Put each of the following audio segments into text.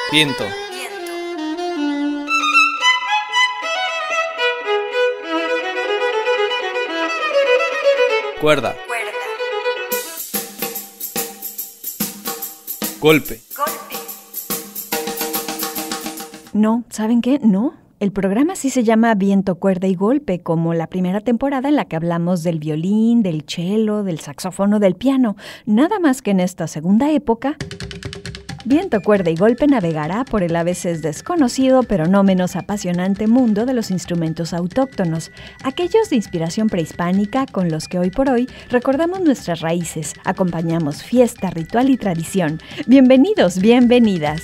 Viento. Cuerda. Golpe. No, ¿saben qué? No. El programa sí se llama Viento, Cuerda y Golpe, como la primera temporada en la que hablamos del violín, del cello, del saxofón, del piano. Nada más que en esta segunda época, Viento, Cuerda y Golpe navegará por el a veces desconocido, pero no menos apasionante mundo de los instrumentos autóctonos, aquellos de inspiración prehispánica con los que hoy por hoy recordamos nuestras raíces, acompañamos fiesta, ritual y tradición. Bienvenidos, bienvenidas.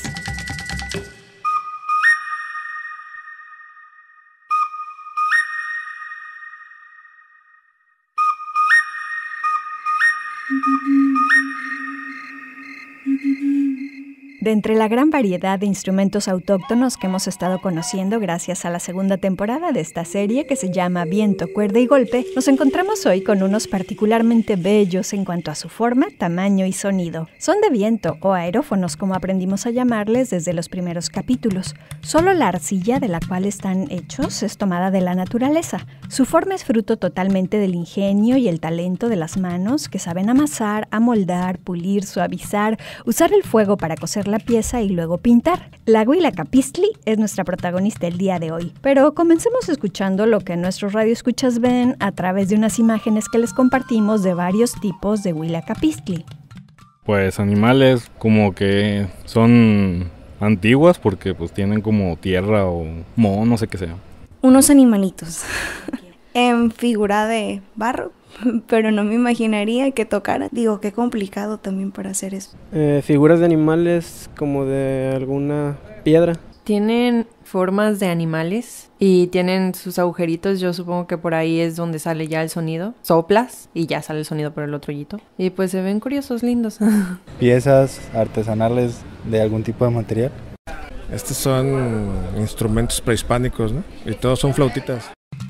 De entre la gran variedad de instrumentos autóctonos que hemos estado conociendo gracias a la segunda temporada de esta serie que se llama Viento, Cuerda y Golpe, nos encontramos hoy con unos particularmente bellos en cuanto a su forma, tamaño y sonido. Son de viento o aerófonos, como aprendimos a llamarles desde los primeros capítulos. Solo la arcilla de la cual están hechos es tomada de la naturaleza. Su forma es fruto totalmente del ingenio y el talento de las manos que saben amasar, amoldar, pulir, suavizar, usar el fuego para cocer la pieza y luego pintar. La Huilacapistli es nuestra protagonista el día de hoy, pero comencemos escuchando lo que nuestros radioescuchas ven a través de unas imágenes que les compartimos de varios tipos de Huilacapistli. Pues animales como que son antiguas porque pues tienen como tierra o moho, no sé qué sea. Unos animalitos en figura de barro. Pero no me imaginaría que tocaran. Digo, qué complicado también para hacer eso. Figuras de animales como de alguna piedra. Tienen formas de animales y tienen sus agujeritos. Yo supongo que por ahí es donde sale ya el sonido. Soplas y ya sale el sonido por el otro hoyito. Y pues se ven curiosos, lindos. Piezas artesanales de algún tipo de material. Estos son instrumentos prehispánicos, ¿no? Y todos son flautitas.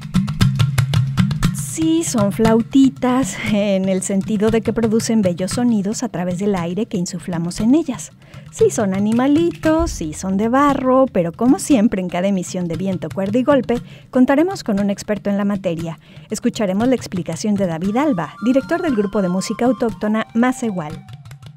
Sí, son flautitas en el sentido de que producen bellos sonidos a través del aire que insuflamos en ellas. Sí, son animalitos, sí, son de barro, pero como siempre en cada emisión de Viento, Cuerda y Golpe, contaremos con un experto en la materia. Escucharemos la explicación de David Alba, director del grupo de música autóctona Macehual.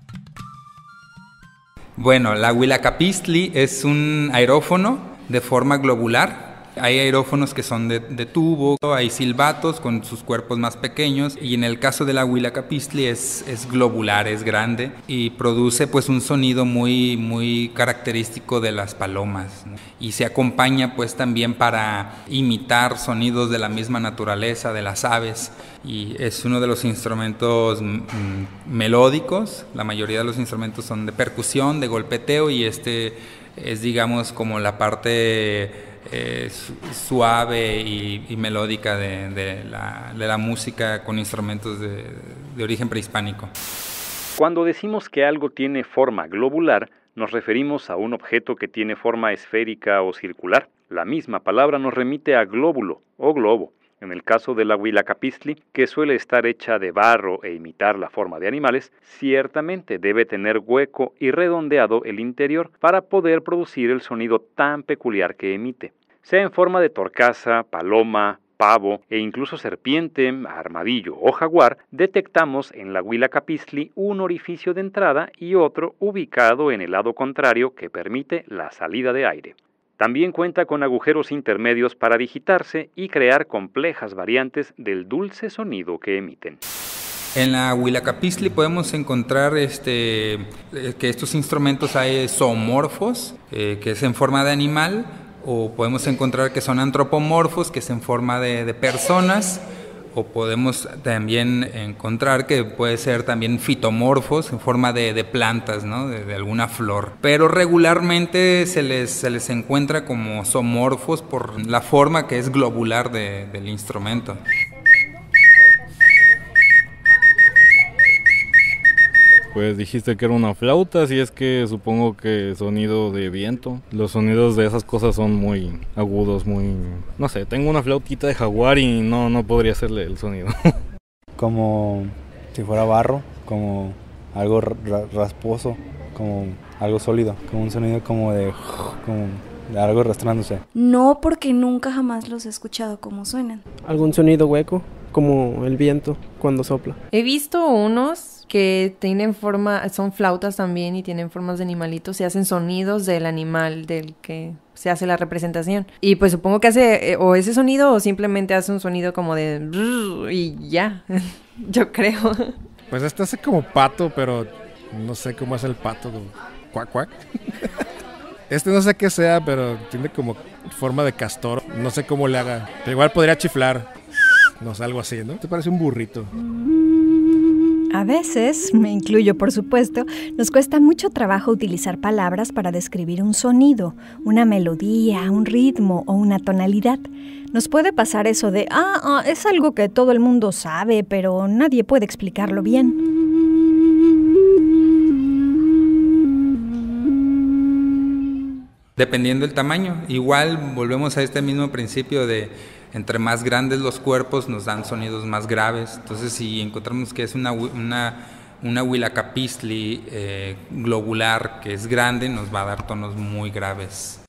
Bueno, la Huilacapistli es un aerófono de forma globular. Hay aerófonos que son de tubo, hay silbatos con sus cuerpos más pequeños y en el caso de la Huilacapistli es globular, es grande y produce pues un sonido muy característico de las palomas, ¿no? Y se acompaña pues también para imitar sonidos de la misma naturaleza, de las aves, y es uno de los instrumentos melódicos. La mayoría de los instrumentos son de percusión, de golpeteo, y este es digamos como la parte suave y melódica de la música con instrumentos de origen prehispánico. Cuando decimos que algo tiene forma globular, nos referimos a un objeto que tiene forma esférica o circular. La misma palabra nos remite a glóbulo o globo. En el caso de la Huilacapistli, que suele estar hecha de barro e imitar la forma de animales, ciertamente debe tener hueco y redondeado el interior para poder producir el sonido tan peculiar que emite. Sea en forma de torcaza, paloma, pavo e incluso serpiente, armadillo o jaguar, detectamos en la Huilacapistli un orificio de entrada y otro ubicado en el lado contrario que permite la salida de aire. También cuenta con agujeros intermedios para digitarse y crear complejas variantes del dulce sonido que emiten. En la Huilacapistli podemos encontrar que estos instrumentos hay zoomorfos, que es en forma de animal, o podemos encontrar que son antropomorfos, que es en forma de personas, o podemos también encontrar que puede ser también fitomorfos en forma de plantas, ¿no? de alguna flor. Pero regularmente se les encuentra como zoomorfos por la forma que es globular del instrumento. Pues dijiste que era una flauta, así es que supongo que sonido de viento. Los sonidos de esas cosas son muy agudos, muy... No sé, tengo una flautita de jaguar y no podría hacerle el sonido. Como si fuera barro, como algo rasposo, como algo sólido, como un sonido como de algo arrastrándose. No, porque nunca jamás los he escuchado cómo suenan. Algún sonido hueco, como el viento cuando sopla. He visto unos que tienen forma, son flautas también y tienen formas de animalitos y hacen sonidos del animal del que se hace la representación. Y pues supongo que hace o ese sonido o simplemente hace un sonido como de y ya, yo creo. Pues este hace como pato, pero no sé cómo hace el pato, como cuac cuac. Este no sé qué sea, pero tiene como forma de castor, no sé cómo le haga. Pero igual podría chiflar, no sé, algo así, ¿no? Te parece un burrito. A veces, me incluyo por supuesto, nos cuesta mucho trabajo utilizar palabras para describir un sonido, una melodía, un ritmo o una tonalidad. Nos puede pasar eso de, es algo que todo el mundo sabe, pero nadie puede explicarlo bien. Dependiendo del tamaño, igual volvemos a este mismo principio de entre más grandes los cuerpos nos dan sonidos más graves. Entonces si encontramos que es una huilacapistli globular que es grande, nos va a dar tonos muy graves.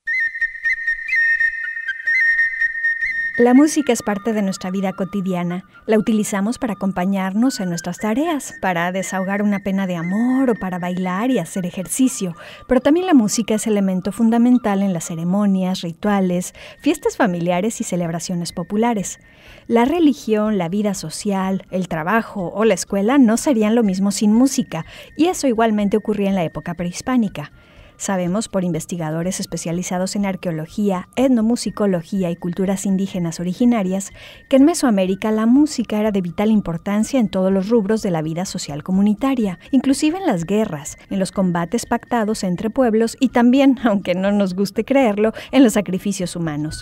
La música es parte de nuestra vida cotidiana. La utilizamos para acompañarnos en nuestras tareas, para desahogar una pena de amor o para bailar y hacer ejercicio. Pero también la música es elemento fundamental en las ceremonias, rituales, fiestas familiares y celebraciones populares. La religión, la vida social, el trabajo o la escuela no serían lo mismo sin música, y eso igualmente ocurría en la época prehispánica. Sabemos por investigadores especializados en arqueología, etnomusicología y culturas indígenas originarias que en Mesoamérica la música era de vital importancia en todos los rubros de la vida social comunitaria, inclusive en las guerras, en los combates pactados entre pueblos y también, aunque no nos guste creerlo, en los sacrificios humanos.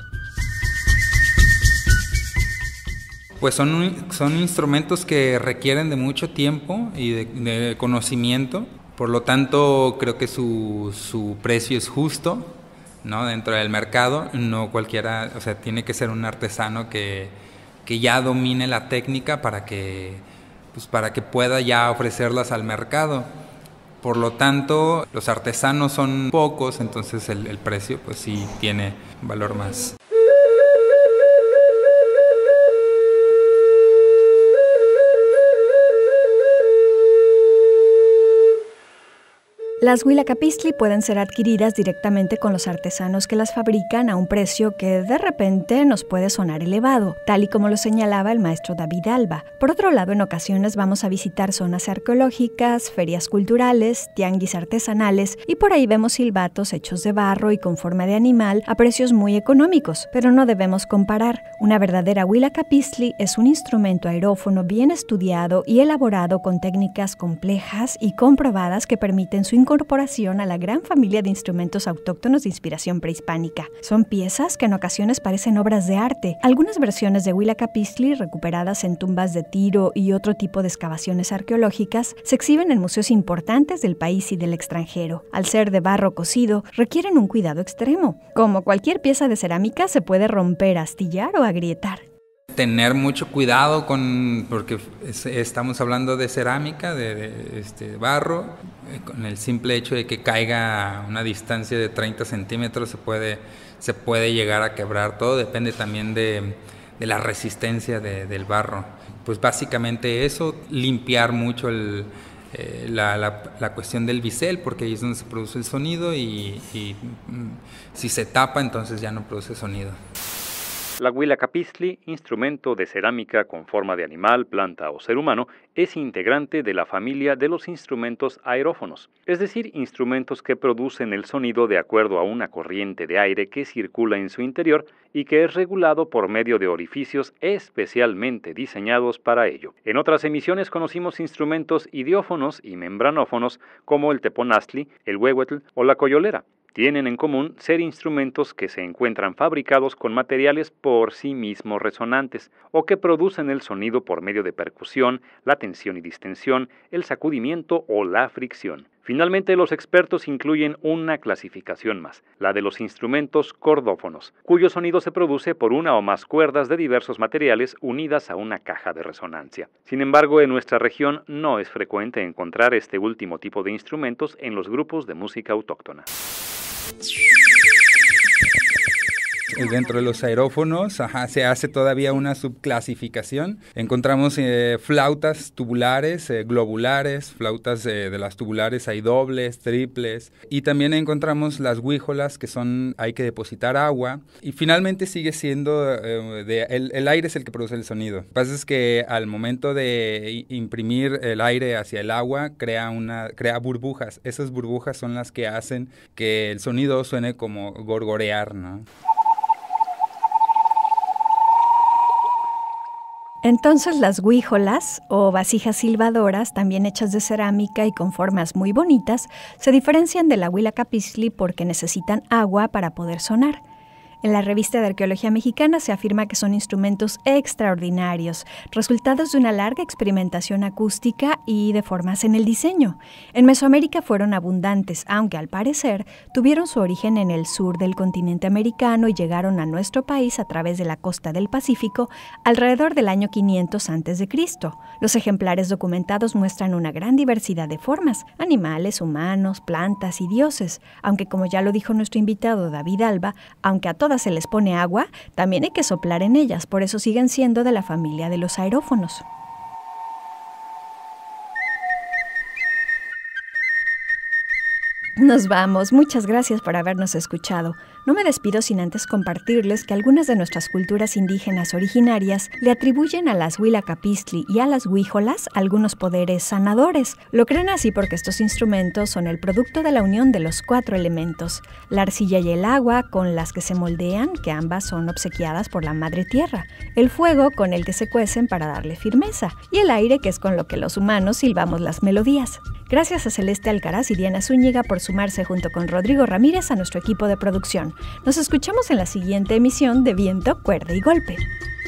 Pues son instrumentos que requieren de mucho tiempo y de conocimiento. Por lo tanto, creo que su precio es justo, ¿no? Dentro del mercado. No cualquiera, o sea, tiene que ser un artesano que ya domine la técnica para que pueda ya ofrecerlas al mercado. Por lo tanto, los artesanos son pocos, entonces el precio pues sí tiene un valor más. Las huilacapistli pueden ser adquiridas directamente con los artesanos que las fabrican a un precio que de repente nos puede sonar elevado, tal y como lo señalaba el maestro David Alba. Por otro lado, en ocasiones vamos a visitar zonas arqueológicas, ferias culturales, tianguis artesanales y por ahí vemos silbatos hechos de barro y con forma de animal a precios muy económicos, pero no debemos comparar. Una verdadera huilacapistli es un instrumento aerófono bien estudiado y elaborado con técnicas complejas y comprobadas que permiten su incorporación a la gran familia de instrumentos autóctonos de inspiración prehispánica. Son piezas que en ocasiones parecen obras de arte. Algunas versiones de huilacapistli, recuperadas en tumbas de Tiro y otro tipo de excavaciones arqueológicas, se exhiben en museos importantes del país y del extranjero. Al ser de barro cocido, requieren un cuidado extremo. Como cualquier pieza de cerámica, se puede romper, astillar o agrietar. Tener mucho cuidado porque estamos hablando de cerámica, de barro, con el simple hecho de que caiga a una distancia de 30 centímetros se puede llegar a quebrar. Todo depende también de la resistencia del barro. Pues básicamente eso, limpiar mucho la cuestión del bisel, porque ahí es donde se produce el sonido y si se tapa entonces ya no produce sonido. La huilacapistli, instrumento de cerámica con forma de animal, planta o ser humano, es integrante de la familia de los instrumentos aerófonos, es decir, instrumentos que producen el sonido de acuerdo a una corriente de aire que circula en su interior y que es regulado por medio de orificios especialmente diseñados para ello. En otras emisiones conocimos instrumentos idiófonos y membranófonos como el teponaztli, el huehuetl o la coyolera. Tienen en común ser instrumentos que se encuentran fabricados con materiales por sí mismos resonantes o que producen el sonido por medio de percusión, la tensión y distensión, el sacudimiento o la fricción. Finalmente, los expertos incluyen una clasificación más, la de los instrumentos cordófonos, cuyo sonido se produce por una o más cuerdas de diversos materiales unidas a una caja de resonancia. Sin embargo, en nuestra región no es frecuente encontrar este último tipo de instrumentos en los grupos de música autóctona. Dentro de los aerófonos se hace todavía una subclasificación. Encontramos flautas tubulares, globulares, flautas de las tubulares hay dobles, triples, y también encontramos las huíjolas, que hay que depositar agua, y finalmente sigue siendo, el aire es el que produce el sonido. Lo que pasa es que al momento de imprimir el aire hacia el agua, crea burbujas. Esas burbujas son las que hacen que el sonido suene como gorgorear, ¿no? Entonces las huíjolas, o vasijas silbadoras, también hechas de cerámica y con formas muy bonitas, se diferencian de la huilacapistli porque necesitan agua para poder sonar. En la revista de Arqueología Mexicana se afirma que son instrumentos extraordinarios, resultados de una larga experimentación acústica y de formas en el diseño. En Mesoamérica fueron abundantes, aunque al parecer tuvieron su origen en el sur del continente americano y llegaron a nuestro país a través de la costa del Pacífico alrededor del año 500 a.C. Los ejemplares documentados muestran una gran diversidad de formas, animales, humanos, plantas y dioses, aunque como ya lo dijo nuestro invitado David Alba, aunque a todas se les pone agua, también hay que soplar en ellas, por eso siguen siendo de la familia de los aerófonos. Nos vamos, muchas gracias por habernos escuchado. No me despido sin antes compartirles que algunas de nuestras culturas indígenas originarias le atribuyen a las huilacapistli y a las huíjolas algunos poderes sanadores. Lo creen así porque estos instrumentos son el producto de la unión de los 4 elementos, la arcilla y el agua con las que se moldean, que ambas son obsequiadas por la Madre Tierra, el fuego con el que se cuecen para darle firmeza, y el aire, que es con lo que los humanos silbamos las melodías. Gracias a Celeste Alcaraz y Diana Zúñiga por sumarse junto con Rodrigo Ramírez a nuestro equipo de producción. Nos escuchamos en la siguiente emisión de Viento, Cuerda y Golpe.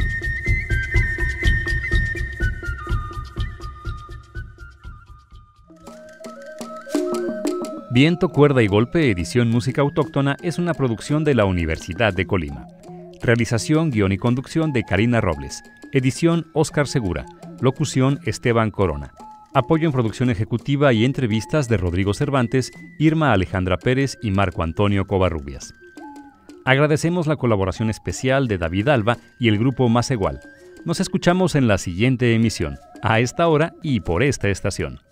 Viento, Cuerda y Golpe, edición música autóctona, es una producción de la Universidad de Colima. Realización, guión y conducción de Karina Robles. Edición Óscar Segura. Locución Esteban Corona. Apoyo en producción ejecutiva y entrevistas de Rodrigo Cervantes, Irma Alejandra Pérez y Marco Antonio Covarrubias. Agradecemos la colaboración especial de David Alba y el grupo Más Igual. Nos escuchamos en la siguiente emisión, a esta hora y por esta estación.